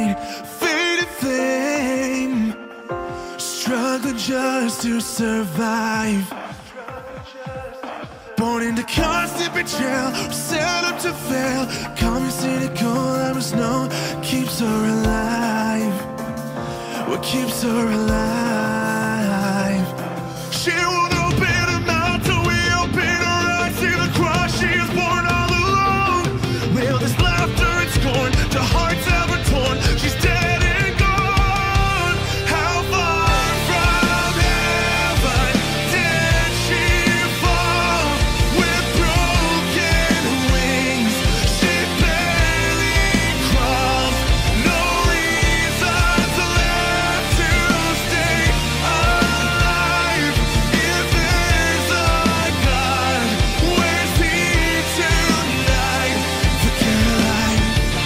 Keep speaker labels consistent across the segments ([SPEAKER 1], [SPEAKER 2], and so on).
[SPEAKER 1] night, faded flame, struggling just to survive. Born into constant betrayal, set up to fail. Call me cynical, there was no keeps her alive. What keeps her alive? She won't open her mouth till we open her eyes. See the cross, she is born all alone. Will this laughter and scorn to hearts ever torn? She's dead and gone. How far from heaven did she fall? With broken wings, she barely crawls. No reasons left to stay alive. If there's a God, where's he tonight? The Caroline.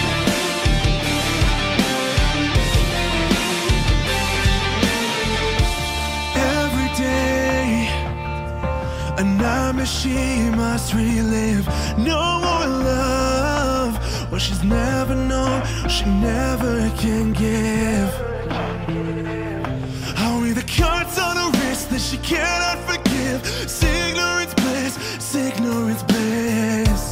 [SPEAKER 1] Every day, a nightmare she must relive. No more love, what she's never known, she never can give. Only the cuts on her wrist that she cannot forgive. Ignorance bliss, ignorance bliss.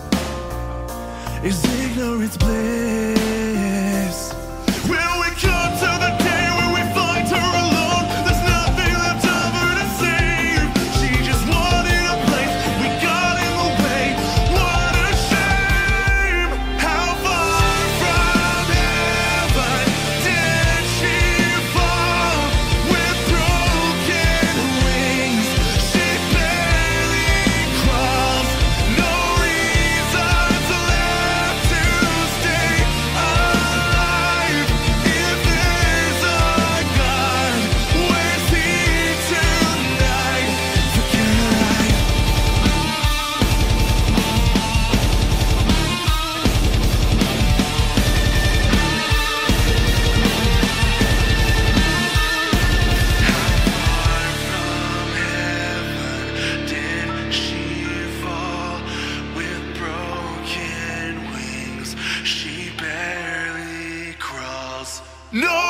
[SPEAKER 1] Is ignorance bliss? Will we come to the day when we find her alone? There's nothing left of her to save. She just wanted a place, we got in the way. What a shame. How far from heaven did she fall? With broken wings, she barely crawls. No reasons left to stay alive. If there's a God, where's he tonight? The Caroline. Did she fall? With broken wings, she barely crawls. No